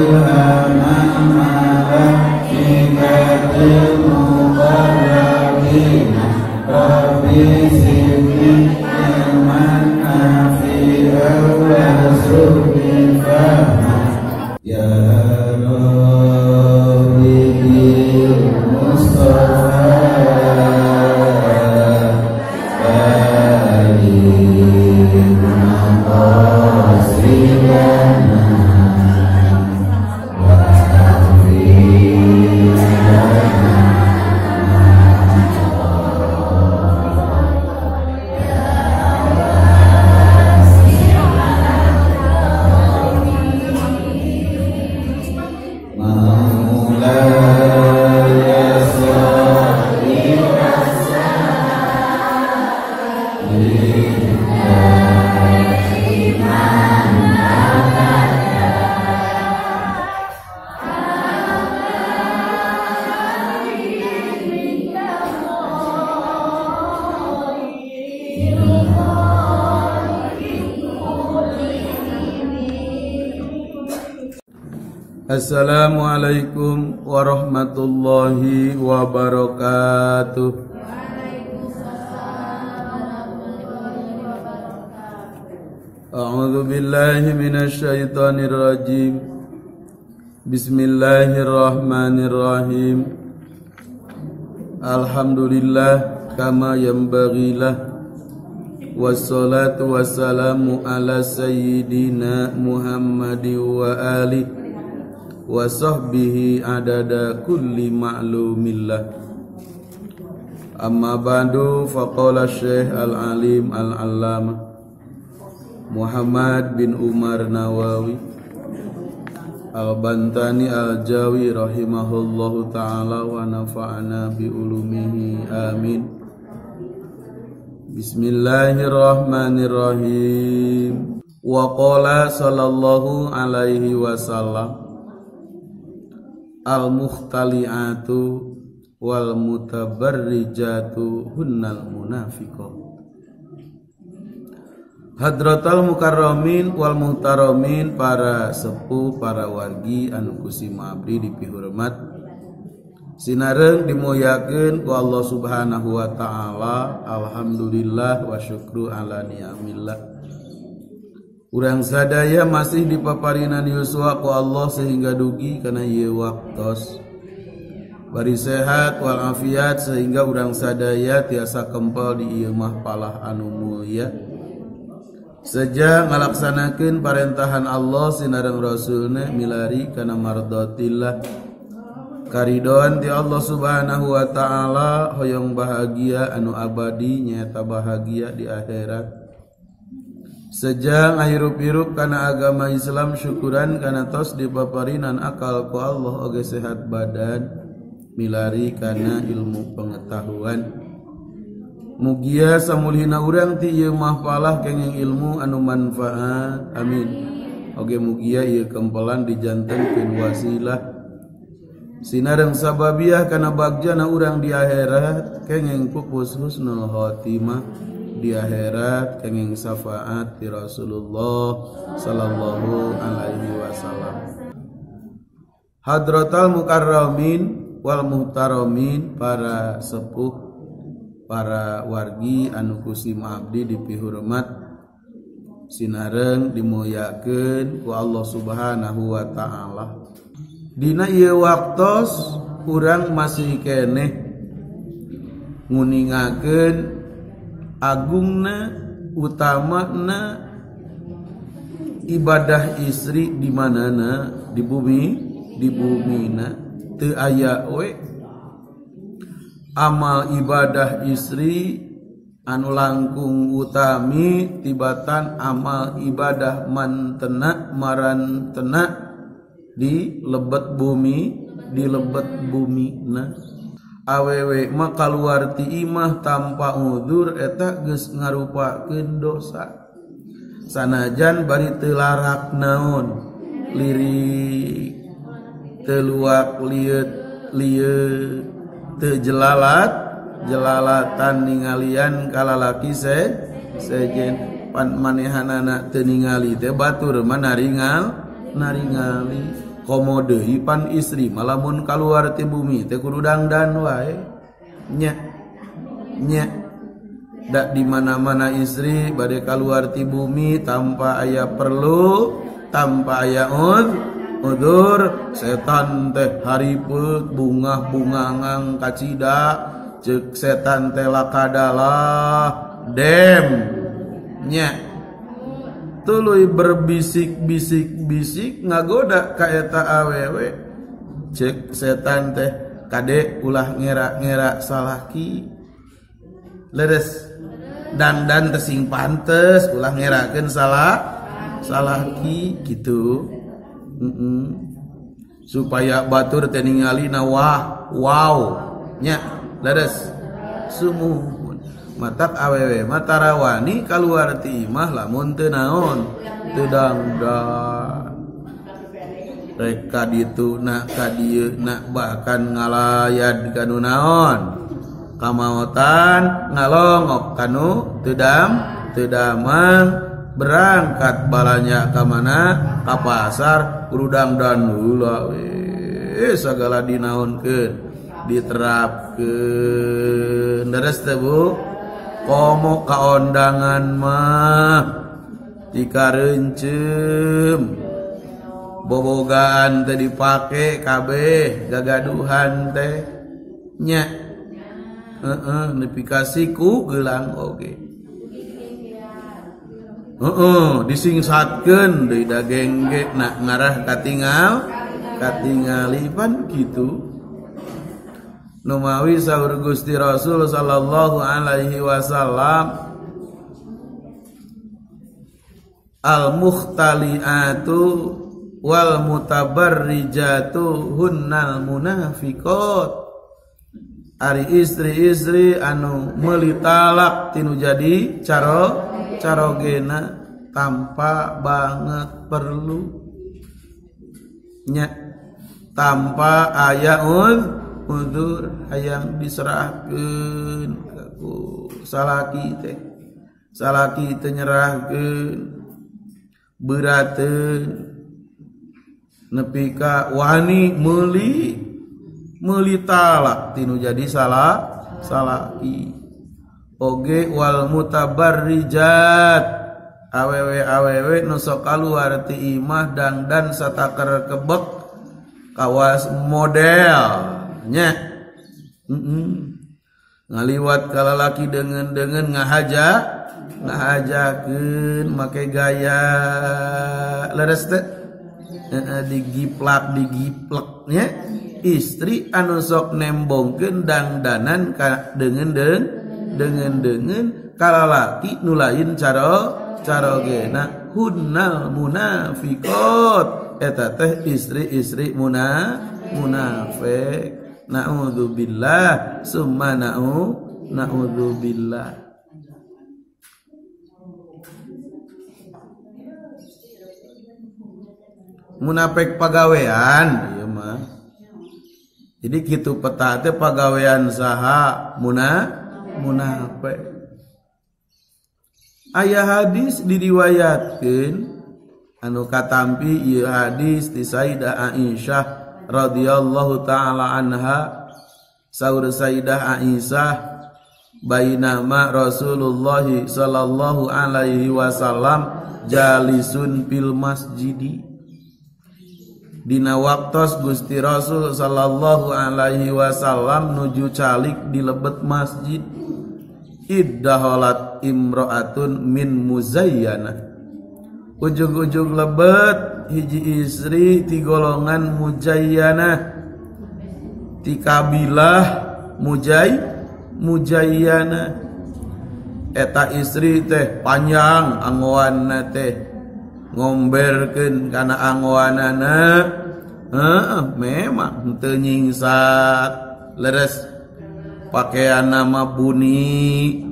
ilhaman malaikatil muqarrabin Rabbi zidni ilman nafi'an warzuqni fahma ya Assalamualaikum warahmatullahi wabarakatuh. A'udzu billahi minasy syaithanir rajim. Bismillahirrahmanirrahim. Alhamdulillah kama yanbaghi lah. Wassalatu wassalamu ala sayyidina Muhammadin wa alihi wa sahbihi adada kulli ma'lumillah. Amma ba'du faqala Syekh al-alim al-allamah Muhammad bin Umar Nawawi al-Bantani al-Jawi rahimahullahu ta'ala wa nafa'ana bi ulumihi amin. Bismillahirrahmanirrahim. Wa qala sallallahu alaihi wasallam al-mukhtali'atu wal mutabarrijatu hunnal munafiqah. Hadratal mukarramin wal muhtaramin, para sepuh, para wargi anu kusima abdi dipihormat sinareung dimuliakeun ku Allah Subhanahu wa taala. Alhamdulillah wa syukru ala ni'amillah. Urang sadaya masih dipaparinan yuswa ku Allah sehingga dugi kana ieu waktos bari sehat wal afiat sehingga urang sadaya tiasa kempel di ieu mah palah anu mulia saja ngalaksanakeun parentahan Allah sinareung rasulna milari kana mardatillah karidon ti Allah Subhanahu wa taala hoyong bahagia anu abadi nyaeta bahagia di akhirat. Sejang ahirup-hirup kana agama Islam syukuran kana tos dipaparinan akal ku Allah oge sehat badan milari kana ilmu pengetahuan. Mugia samulhina urang ti ieu mah palah kenging ilmu anu manfaat. Amin. Oge mugia ieu kempelan dijantengkeun wasilah sinareung sababiah kana bagjana urang di akhirat kenging pupus husnul khotimah di akhirat kenging syafaat di Rasulullah sallallahu alaihi wasallam. Hadratal mukarramin wal muhtaramin, para sepuh, para wargi anu kusima abdi dipihormat sinareung dimuliakeun ku Allah Subhanahu wa taala. Dina ieu waktos urang masih keneh nguningakeun agungna utamana ibadah istri di manana di bumina teu aya we amal ibadah istri anu langkung utami tibatan amal ibadah mantena marantena di lebet bumi na awewe mah kaluar ti imah tanpa udzur eta geus ngarupakeun dosa sanajan bari teu larak naon lirik teu luak lieu teu jelalatan ningalian kalalaki sejen pan manehanana teu ningali teh batur mah naringali komo deui pan istri malamun kaluar ti bumi teh kudu dangdan wae nya dak di mana-mana istri bade kaluar ti bumi tanpa aya perlu tanpa aya udur setan teh haripeut bungah-bungangang kacida ceuk setan teh lakadalah dem nya tuluy berbisik-bisik ngagoda ka eta awewe ceuk setan teh kade ulah ngera-ngera salaki leres dandan teh sing pantes ulah ngerakeun salaki kitu supaya batur teh ningalina wow nya leres sumuhun matak awewe mata rawani kaluar ti imah lamun teu naon teu dangdan rek ka ditu na ka dieu na bahkan ngalayad kanu naon kamaotan ngalongok kanu teu damang berangkat balanya ka mana ka pasar kudu dangdan heula we sagala dinaonkeun diterapkeun deres teh Bu komo kaondangan mah dikareuncem bobogaan teh dipake kabeh gagaduhan teh nya nepi ka siku geulang oge disingsatkeun deui dageng ge na ngarah katingalipan kitu numawi saur Gusti Rasul sallallahu alaihi wasallam al mukhtaliatu wal mutabarrijatu hunnal munafiqat ari istri-istri anu meuli talak tinu jadi carogena tanpa banget perlu nya tanpa aya udur hayang diserahkeun ku salaki teh nyerahkeun beurateun nepi ka wani meuli talak tinu jadi salaki oge wal mutabarrijat awewe nu sok kaluar ti imah dangdan satakar kebek kawas model nya ngaliwat ka lalaki dengan ngahajakeun make gaya leres teh digiplak nya istri anu sok nembongkeun dangdanan ka dengan ka lalaki nu lain carogena hunnal munafiqat eta teh istri-istri munafik na'udzubillah summa na'udzubillah munafik pagawean ieu mah jadi kitu peta teh pagawean saha munafik aya hadis diriwayatkeun anu katampi ieu hadis ti Sayyidah Aisyah radhiyallahu taala anha saur Sayyidah Aisyah bainama Rasulullah sallallahu alaihi wasallam jalisun fil masjidi dina waktos Gusti Rasul sallallahu alaihi wasallam nuju calik di lebet masjid iddaholat imro'atun min muzayyana ujug-ujug lebet hiji istri ti golongan mujayyana ti kabilah mujayyana eta istri teh panjang anggoanna teh ngomberkeun kana anggoanana memang teu nyingsat leres pakaian nama buni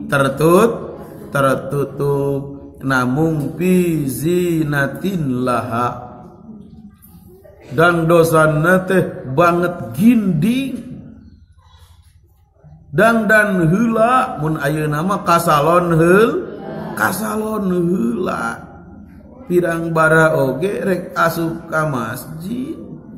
tertutup namung fi zinatin laha dan dosana teh banget ginding dan heula mun ayeuna mah kasalon heula pirang bara oge rek asup ka masjid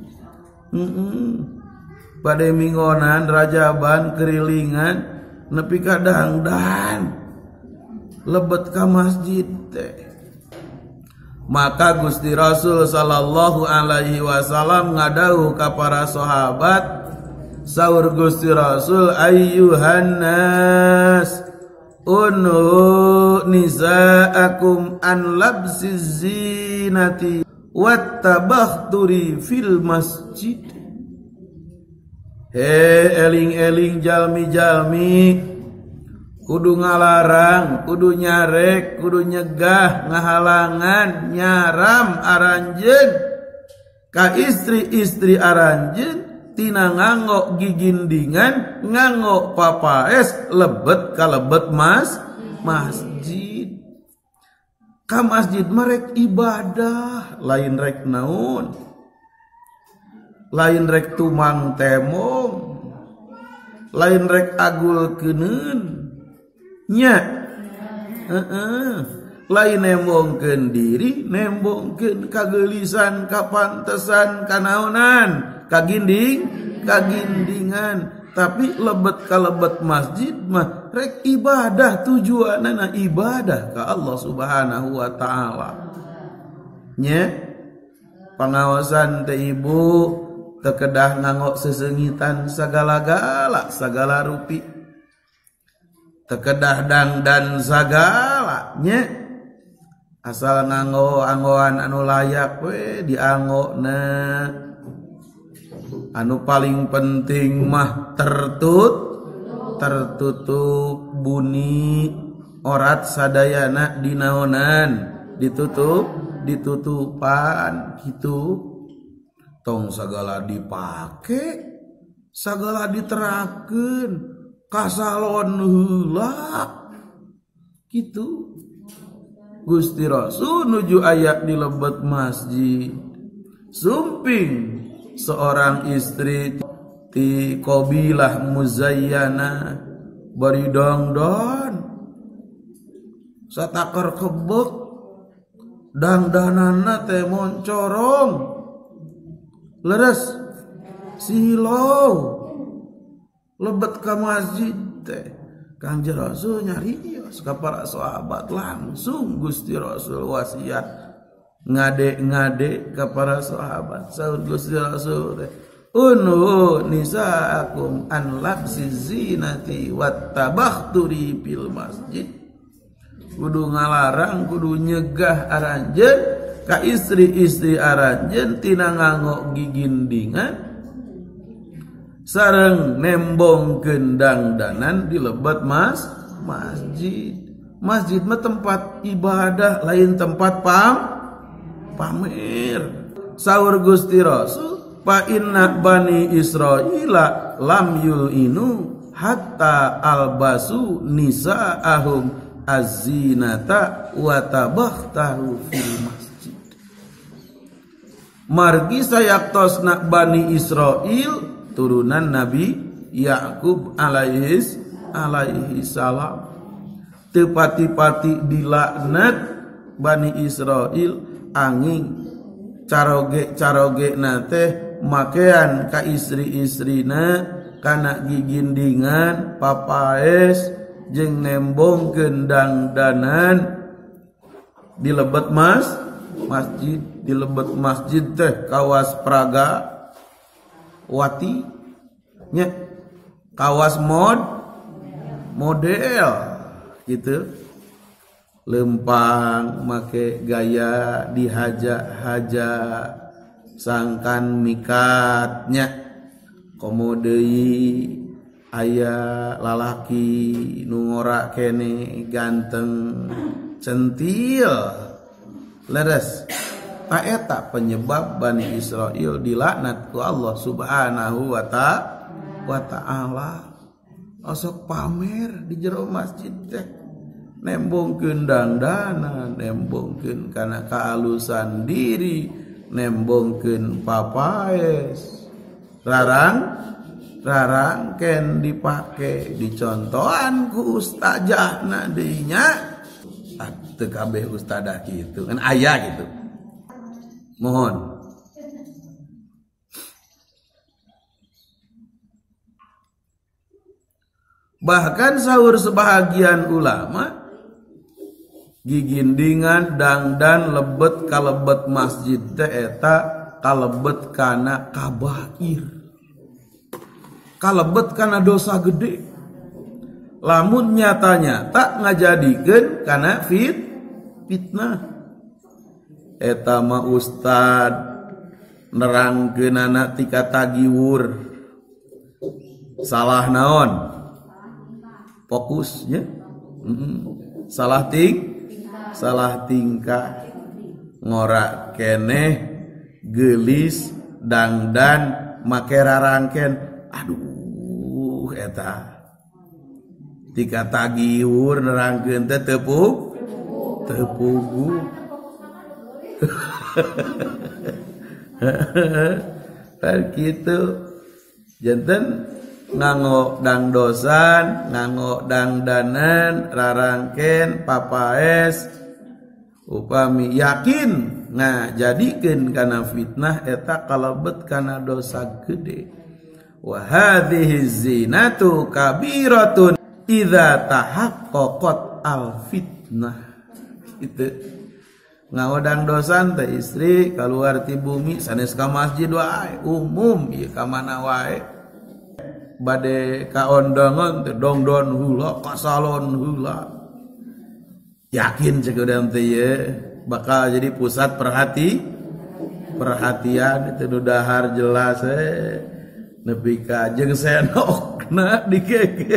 Pada minggonan rajaban kerilingan nepi ka dangdan lebet ka masjid teh. Maka Gusti Rasul sallallahu alaihi wasallam ngadauh ka para sahabat, saur Gusti Rasul, ayyuhan nas unu nisaakum an labsiz zinati wattabakhturi fil masjid. He eling-eling jalmi-jalmi, kudu ngalarang, kudu nyarek, kudu nyegah, ngahalangan, nyaram aranjeun ka istri-istri aranjeun tina nganggo gigindingan, nganggo papaes lebet ka lebet masjid. Ka masjid merek ibadah, lain rek naon? Lain rek tumang temong, lain rek agulkeuneun nya. Lain nembongkeun diri, nembongkeun kageulisan, kapantesan, kanaonan, kagindingan. Tapi lebet ka lebet masjid mah rek ibadah, tujuanna ibadah ka Allah Subhanahu wa taala. Nya pangaosan teh ibu tekedah nganggo sesengitan sagala-gala, sagala rupi. Tekedah dangdan sagalanya. Asal nganggo anggoan anu layak we dianggona. Anu paling penting mah tertutup bunyi orat sadayana dinaonan, ditutupan gitu. Tong sagala dipake, sagala diterakeun, kasalon heula gitu. Gusti Rasul nuju aya di lebet masjid, sumping seorang istri ti qabilah Muzayyana bari dangdan satakar kebek dangdanana teh moncorong leres silau lebet ka masjid teh. Kanjeng Rasul nyarios ka para sahabat, langsung Gusti Rasul wasiat ngade-ngade ka para sahabat. Saur Gusti Rasul teh, unu nisaakum an labsiz zinati wattabakhturi fil masjid. Kudu ngalarang, kudu nyegah aranjeun ka istri-istri aranjeun tina nganggo gigindingan sareng nembongkeun dangdanan di lebet masjid. Masjid mah tempat ibadah, lain tempat pamer. Saur Gusti Rasul, fa inna bani Israila lam yulinu hatta albasu nisaahum az-zinata wa tabakhtahu fil masjid. Margi sayaktosna bani Israil turunan Nabi Yakub alaihi salam teu pati-pati dilaknat Bani Israil angin caroge teh makean ka istri-istrina kana gigindingan papaes jeung nembongkeun dangdanan di lebet masjid, di lebet masjid teh kawas Praga Wati nya kawas model gitu, lempang make gaya dihaja-haja sangkan mikatnya komodeui aya lalaki nu ngora kene ganteng centil leres. Eta penyebab Bani Israil dilaknat ku Allah Subhanahu wa ta'ala. Osok pamer di jero masjid teh, nembongkeun dangdanan, nembongkeun kana kaalusan diri, nembongkeun papaes. Rarang ken dipake dicontohan ku ustazahna deui nya. Teu kabeh ustazah kitu kan aya gitu. Mohon Bahkan sahur sebahagian ulama gigindingan dangdan lebet kalebet masjid teh eta kalebet kana kabair, kalebet kana dosa gede. Lamun nyata-nyata ngajadikeun kana fitnah. Eta mah ustad nerangkeun anak tika tagiwur salah naon, fokus ya. Salah tingkah ngora keneh geulis dangdan make rarangken. Aduh eta tika tagiwur nerangkeun teh tepugu kan kitu janten nganggo dangdosan, nganggo dangdanan, rarangken, papaes, upami yakin ngajadikeun kana fitnah eta kalebet kana dosa gede. Wa hadhihi zinatu kabiratun idza tahaqqaqat al fitnah. Itu ngaodang dosan teh istri keluar ti bumi sanes ka masjid wae umum ieu ka mana wae bade kaondangan teh dongdon heula kasalon heula yakin ceuk urang teh ye bakal jadi pusat perhatian itu nu dahar jelas nepi ka jeung senokna dikeke.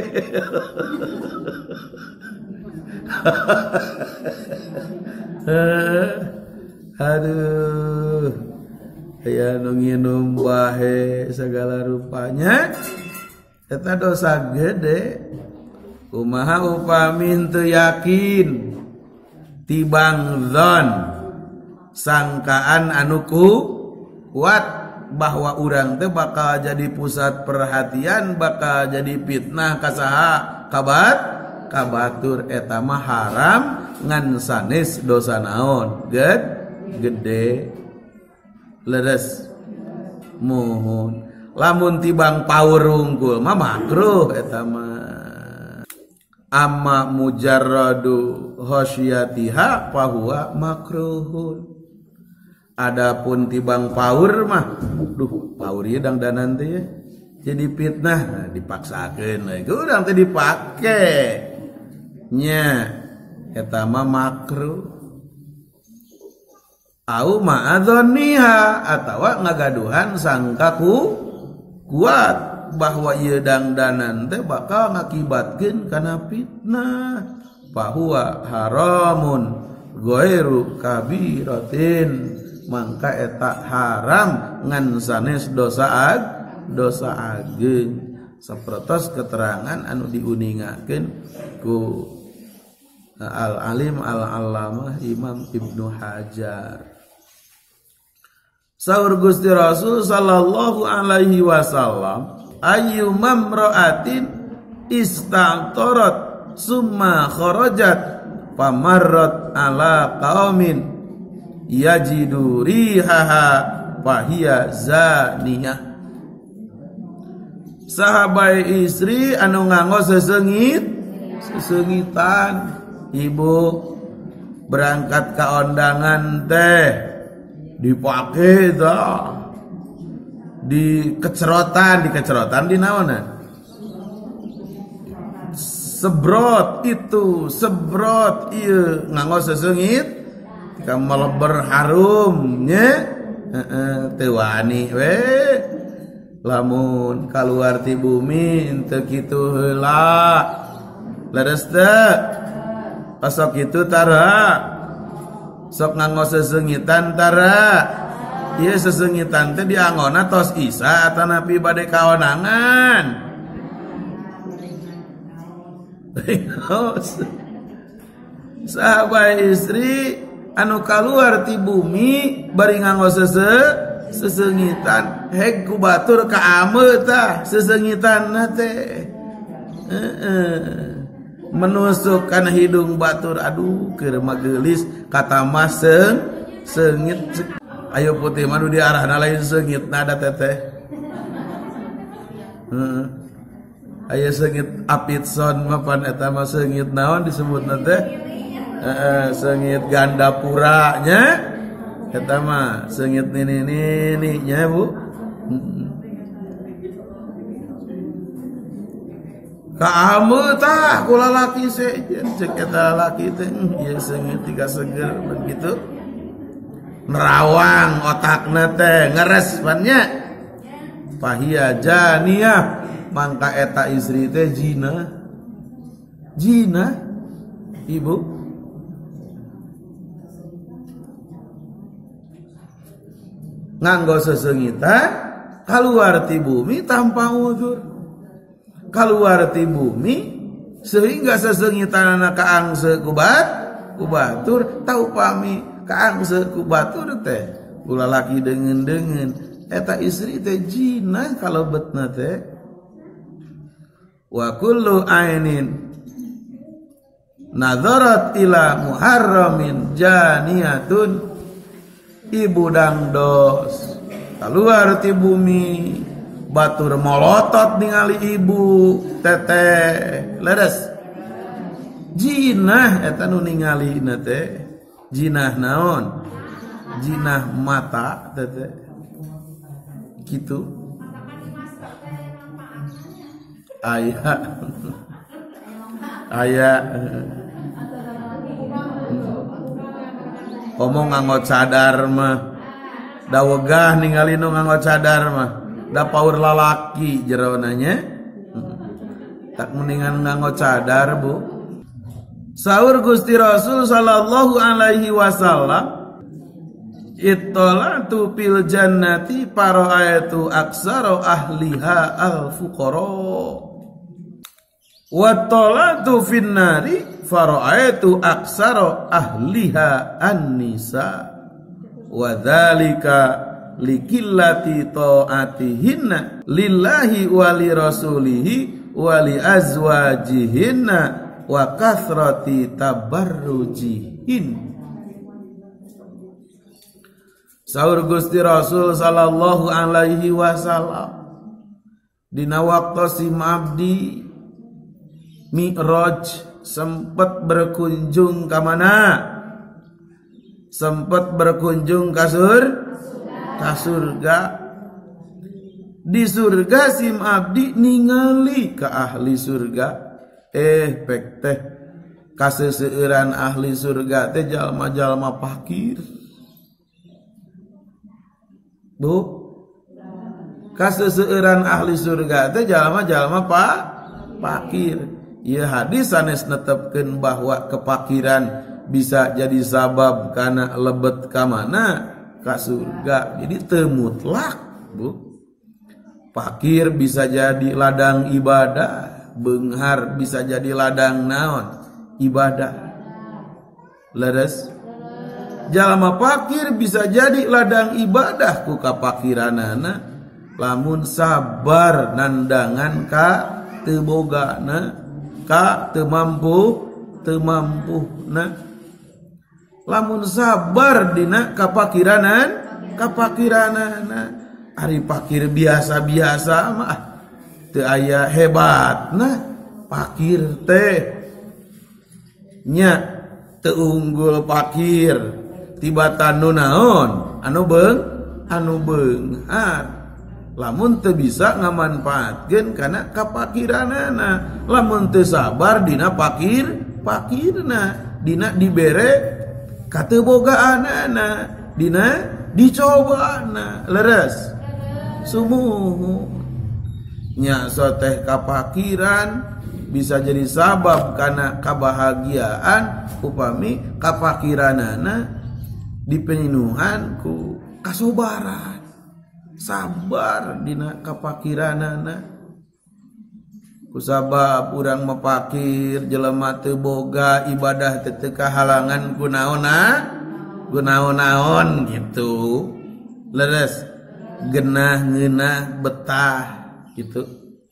Aduh aya nu nginum bahe segala rupanya eta dosa gede. Kumaha upami teu yakin tibang zon sangkaan anu kuat bahwa urang teh bakal jadi pusat perhatian, bakal jadi fitnah ka saha kabatur eta mah haram ngan sanes dosa naon gede leres muhun. Lamun tibang paur unggul mah makruh eta mah. Amma mujarradu khasyatiha fahuwa makruhun. Adapun tibang paur mah duh paur ieu dangdanan teh jadi fitnah nah, dipaksakeun we urang teh dipake nya eta mah makruh. Au ma'adzanniha atawa ngagaduhan sangka kuat bahwa ieu dangdanan teh bakal ngakibatkeun kana fitnah. Fahuwa haramun ghairu kabiratin mangka eta haram ngan sanes dosa ageung sapertos keterangan anu diuningakeun ku al-alim al-allamah Imam Ibnu Hajar. Saur Gusti Rasul sallallahu alaihi wasallam ayyumam ra'atin ista'tarat summa kharajat famarrat ala qaumin yajidu rihaha fahiya zaniyah. Sahabat istri anu nganggo sesengitan ibu berangkat ke undangan teh dipake dah di kecerotan di naonan sebrot ieu nganggo sesengit ka meleber harum nya teu wani we lamun kaluar ti bumi teu kitu heula leres teu pasok kitu tara sok nganggo sesengitan tara ieu sesengitan teh dianggona tos isa atawa napi bade kaonangan. Sahabat istri anu kaluar ti bumi bari nganggo sesengitan heg ku batur ka ameu tah sesengitanna teh menusuk kana hidung batur aduh keur mageulis kata mas seungit ayo putih mah di arahna lain seungitna da teteh aya seungit apitson mah pan eta mah seungit naon disebutna teh seungit gandapura nya eta mah seungit nini nya Bu. Ka ameu tah ku lalaki sejen ceuk eta lalaki teh ieu seungit tiga seger begitu nerawang otakna teh ngeres pan nya fahiya janiyah mangka eta istri teh zina Ibu. Nganggo seseungitan kaluar ti bumi tanpa uzur, kaluar ti bumi sehingga seseungitanana kaangse ku batur tau pami kaangse ku batur teh ulah laki deungeun eta istri teh zina kalebetna teh. Wa kullu ainin nadharat ila muharramin janiyatun ibu dangdos keluar ti bumi batur molotot ningali ibu teteh leres jinah eta nu ningalina teh jinah naon jinah mata teteh kitu aya ngomong nganggo cadar mah da wegah ningali nu nganggo cadar mah da paur lalaki jerona nya tak mendingan nganggo cadar Bu. Saur Gusti Rasul sallallahu alaihi wasallam ittolatu fil jannati paraaitu aksara ahliha al fuqara wa tolatu fin nari fara'aitu aksara ahliha an-nisa wa dzalika likillati ta'atihinna lillahi wa li rasulihi wa li azwajihinna wa kathrati tabarrujihin. Saur Gusti Rasul sallallahu alaihi wasallam dina waqtu si abdi Mi'raj sempat berkunjung ke mana? Sempat berkunjung ke surga. Di surga sim abdi ningali ke ahli surga. Pek teh kaseseueuran ahli surga teh jalma-jalma fakir. Bu, kaseseueuran ahli surga teh jalma-jalma fakir. Ieu hadis sanes netepkeun bahwa kepakiran bisa jadi sabab kana lebet ka mana ka surga. Jadi teu mutlak, Bu. Fakir bisa jadi ladang ibadah, beunghar bisa jadi ladang naon? Ibadah. Leres? Jalma fakir bisa jadi ladang ibadah ku kapakiranana lamun sabar nandangan ka teu bogana ka teu mampu lamun sabar dina kapakiranana ari fakir biasa-biasa mah teu aya hebatna fakir teh nya teu unggul fakir tibatan nu naon anu beunghar lamun teu bisa ngamanfaatkeun kana kapakiranana lamun teu sabar dina fakirna dina dibere kateu bogaanana dina dicobana leres sumuhu nya soteh kapakiran bisa jadi sabab kana kabahagiaan upami kapakiranana dipenuhan ku kasobaran sabar dina kapakiranana kusabab urang mapakir jelema teu boga ibadah teu kahalangan kunaon gitu leres genah ngeunah betah gitu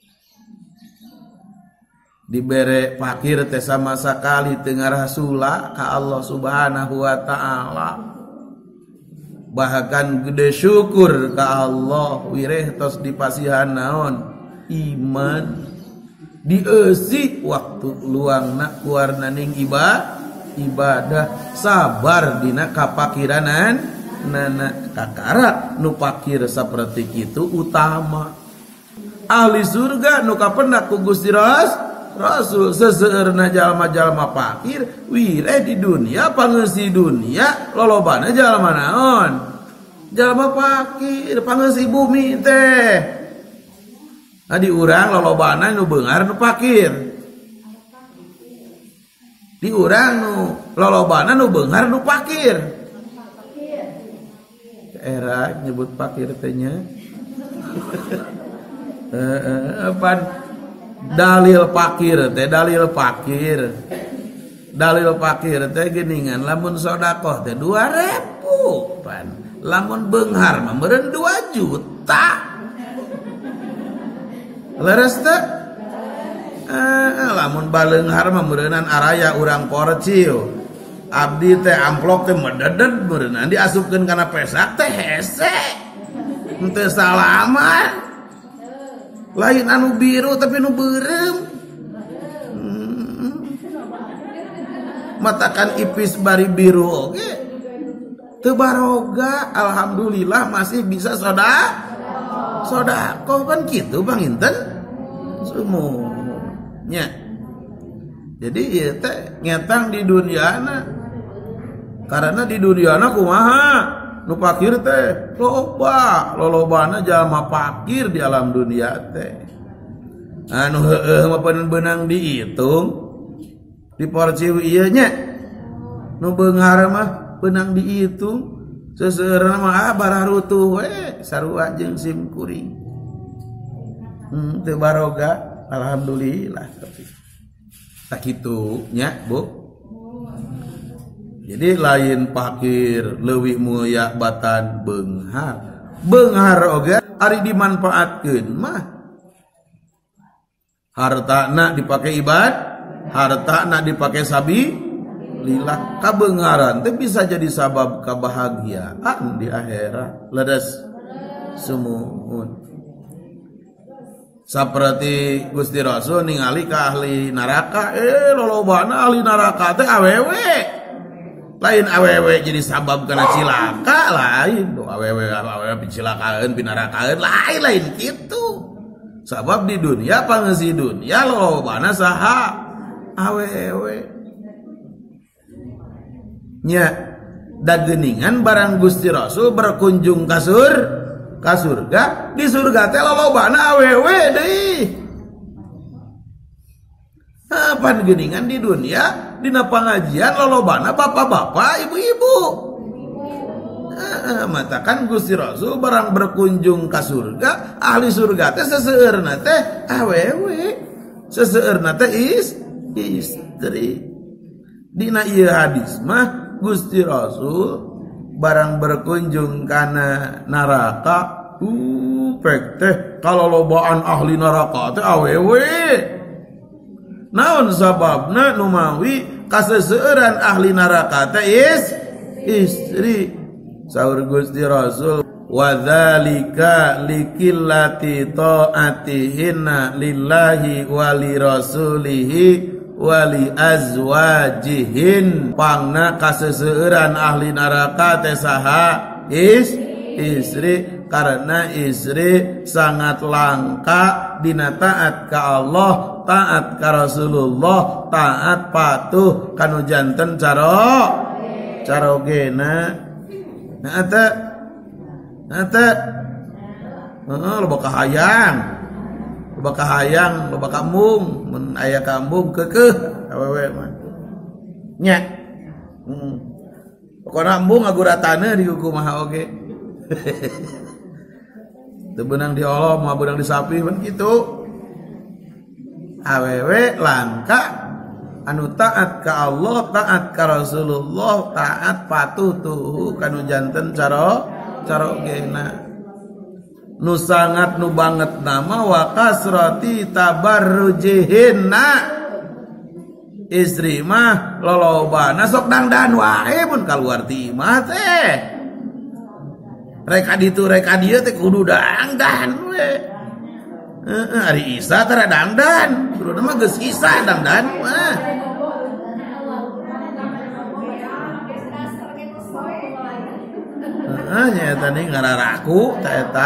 dibere fakir teh sama sakali teu ngarasula ka Allah Subhanahu wa taala bahkan gede syukur ka Allah wireh tos dipasihan naon iman dieusi waktu luangna kuarna ning ibadah sabar dina kapakiranan nana kakara nu pakir saperti kitu utama ahli surga nu kapendak ku Gusti Rasul seseueurna jalma-jalma pakir wire di dunia pangeusi dunia lolobana jalma naon jalma pakir pangeusi bumi teh adi urang lolobana nu beungar nu pakir di urang nu lolobana nu beungar nu pakir era nyebut pakir teh nya dalil pakir teh geuningan lamun sedekah teh 2.000 pan lamun beunghar mah meureun 2 juta leres teh lamun baleunghar mah meureunan araya urang porcil abdi teh amplop teh mededet meureunan diasupkeun kana pesak teh hese henteu salaman lain anu biru tapi nu beureum matakan ipis bari biru oge teu baroga alhamdulillah masih bisa sodaqah kan kitu Bang Inten semuanya jadi ieu teh ngetang di duniana karena di duniana kumaha nu pakir teh lolobana jalma pakir di alam dunia teh anu heueuh mah benang dihitung di porciu ieu nya nu beunghar mah benang dihitung seseueurna mah bararutuh we sarua jeung sim kuring teu baroga alhamdulillah tapi tak kitu nya Bu. Jadi lain pakir leuwih mulia batan beunghar oge ari dimanfaatkeun mah hartana dipake hartana dipake sabilillah kabeungaran teh bisa jadi sabab kebahagiaan di akhirat leres sumuhun saperti Gusti Rasul ningali ka ahli neraka lolobana ahli neraka teh awewe lain awewe jadi sabab karena cilaka lain awewe picilakaeun pinarakaeun lain gitu sabab di dunia pangeusi dunia lolobana saha awewe nya da geuningan barang Gusti Rasul berkunjung ka surga di surga teh lolobana awewe deui pan geuningan di dunia dina pangajian lolobana bapak-bapak ibu-ibu matakan Gusti Rasul barang berkunjung ka surga ahli surga teh seseueurna teh awewe seseueurna teh istri dina ieu hadis mah Gusti Rasul barang berkunjung kana neraka pek teh kalolobaan ahli neraka teh awewe naon sababna nu mawi kaseseueuran ahli neraka teh istri saur Gusti Rasul wa dzalika likillati taatihinna lillahi wa li rasulihi wa li azwajihin pangna kaseseueuran ahli neraka teh saha istri karena istri sangat langka dina taat ka Allah taat ka Rasulullah taat patuh kanu janten carogena nah teh loba kahayang loba kambung mun aya kambung keukeuh awewe mah nya pokona embung ngagurataneun di kumaha oge teu beunang di Allah mah beunang di sapi pan kitu awewe langka anu taat ka Allah taat ka Rasulullah taat patuh tuh kanu janten carogena nu sangat nu banget nama wa kasrati tabarrujihinna istri mah lolobana sok dangdan wae mun kaluar ti imah teh reka ditu reka dieu teh kudu dangdan we Ari Isa tara dangdan, kudu mah geus Isa dangdan mah. Nya eta nih ngararaku ta eta.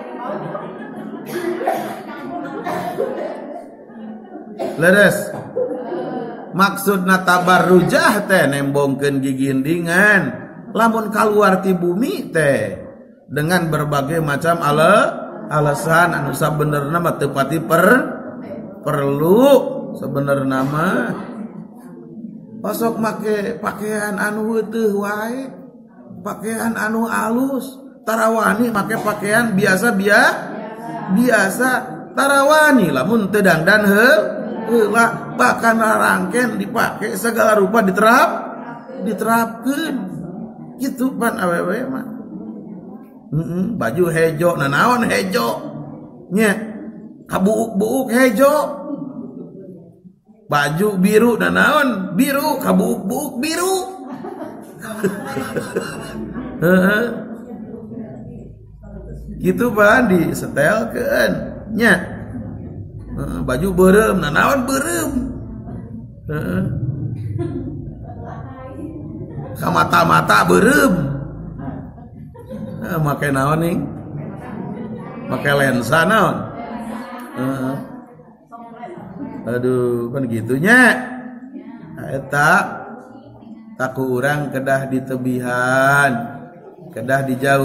Leres. Maksudna tabarrujah teh nembongkeun gigindingan lamun kaluar ti bumi teh dengan berbagai macam alasan anu sabenerna mah teu pati perlu sabenerna mah pasok make pakaian anu heueuh wae, pakaian anu alus, tarawani make pakaian biasa tarawani lamun teu dangdan heula bahkan rangken dipake segala rupa diterapkeun kitu pan awewe mah. Baju hejo nanaon hejo nya kabuuk-buuk hejo, baju biru nanaon biru kabuuk-buuk biru. Gitu pan disetelkeun nya. Baju beureum nanaon beureum. Ka mata-mata beureum. Make naon nih? Make lensa naon? Aduh, kan gitunya. Eta taku urang kedah di tebihan, kedah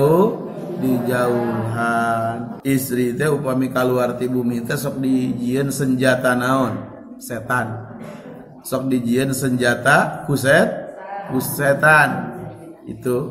dijauhan. Istri teh upami kaluar ti bumi teh sok dijieun senjata naon? Setan. Sok dijieun senjata ku setan. Itu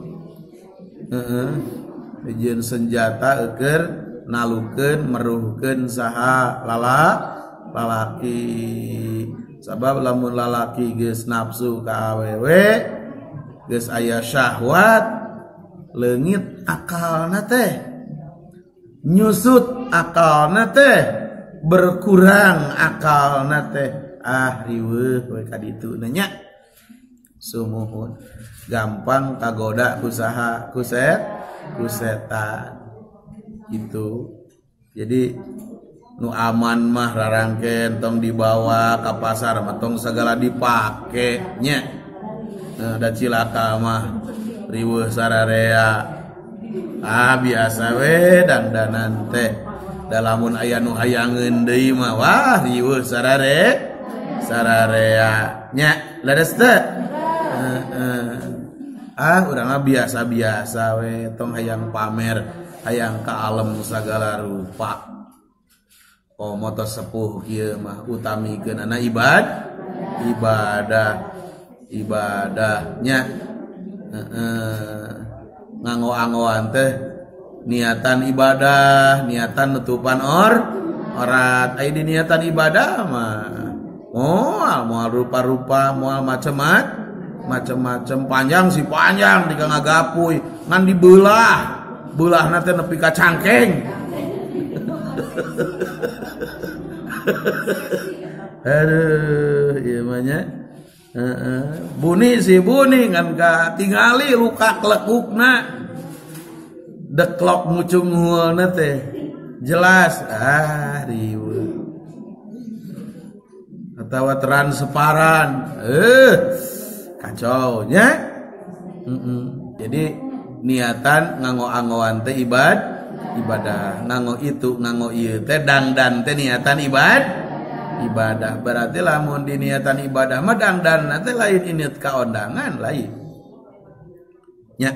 dijieun senjata eukeur nalukeun meruhkeun saha lalaki. Sabab lamun lalaki geus nafsu ka awewe, geus aya syahwat, leungit akalna teh, nyusut akalna teh, berkurang akalna teh. Riweuh we ka ditu nya. Sumuhun gampang kagoda usaha ku setan gitu. Jadi nu aman mah rarangkeun tong dibawa ka pasar mah tong sagala dipake nya. Da cilaka mah riweuh sararea. Biasa we dandanan teh. Da lamun aya nu hayangeun deui mah wah riweuh sararea nya. Leres teh. Urang mah biasa-biasa we tong hayang pamer, hayang ka alam sagala rupa. Moto sepuh kieu mah utamikeunana ibadahnya. Nganggo-anggoan teh niatan ibadah, niatan nutupan orat. Aya di niatan ibadah mah moal rupa-rupa, moal macam-macam panjang di ngagapuy ngan beulahna teh nepi ka cangkeng. Aduh, ieu mah nya. Buni ngan ka tingali luka klekukna. Deklok mucung heuleuna teh jelas riweuh. Atawa transparan. Kacau nya. Jadi niatan nganggo-anggoan teh ibadah, nganggo itu nganggo ieu teh dangdan teh niatan ibadah. Berarti lamun di niatan ibadah mah dangdan teh lain init ka ondangan lain nya.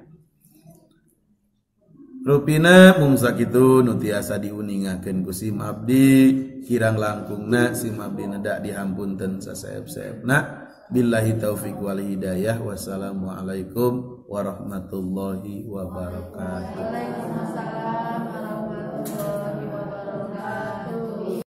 Rupina mung sakitu nu tiasa diuningakeun ku sim abdi, kirang langkungna sim abdi neda dihampunten sasaeb-saebna. Billahi taufiq wal hidayah. Wassalamualaikum warahmatullahi wabarakatuh. Waalaikumsalam warahmatullahi wabarakatuh.